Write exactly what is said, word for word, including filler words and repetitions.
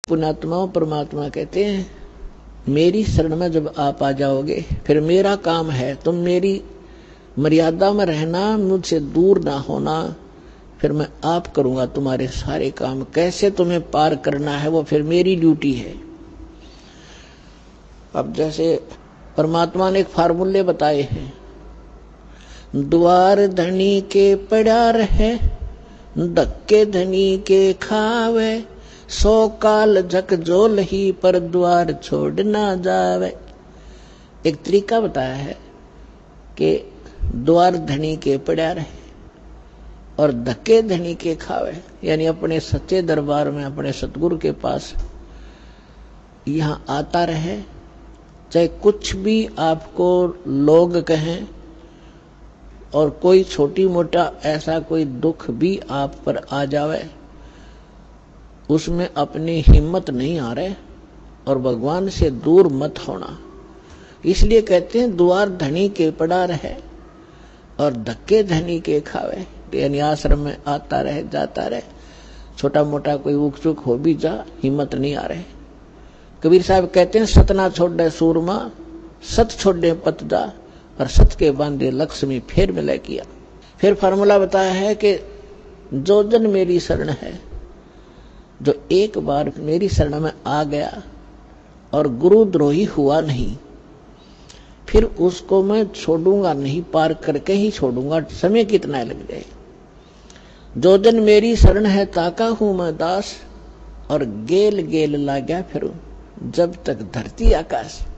पुण्यात्माओं परमात्मा कहते हैं मेरी शरण में जब आप आ जाओगे फिर मेरा काम है, तुम मेरी मर्यादा में रहना, मुझसे दूर ना होना, फिर मैं आप करूंगा तुम्हारे सारे काम। कैसे तुम्हें पार करना है वो फिर मेरी ड्यूटी है। अब जैसे परमात्मा ने एक फार्मूले बताए हैं, द्वार धनी के पड़ा रहे, धक्के धनी के खावे, सौ काल झकझोल ही पर द्वार छोड़ ना जावे। एक तरीका बताया है कि द्वार धनी के पड़ा रहे और धक्के धनी के खावे, यानी अपने सच्चे दरबार में अपने सतगुरु के पास यहां आता रहे, चाहे कुछ भी आपको लोग कहें और कोई छोटी मोटा ऐसा कोई दुख भी आप पर आ जावे, उसमें अपनी हिम्मत नहीं आ रहे और भगवान से दूर मत होना। इसलिए कहते हैं द्वार धनी के पड़ा रहे और धक्के धनी के खावे, यानी आश्रम में आता रहे जाता रहे, छोटा मोटा कोई उक चुक हो भी जा, हिम्मत नहीं आ रहे। कबीर साहब कहते हैं सतना छोड़े सूरमा, सत छोड़े पत जा, और सत के बांधे लक्ष्मी फेर मिले किया। फिर फार्मूला बताया है कि जो जन मेरी शरण है, जो एक बार मेरी शरण में आ गया और गुरुद्रोही हुआ नहीं, फिर उसको मैं छोड़ूंगा नहीं, पार करके ही छोड़ूंगा, समय कितना लग जाए। जो जन मेरी शरण है ताका हूं मैं दास, और गेल गेल ला गया फिर जब तक धरती आकाश।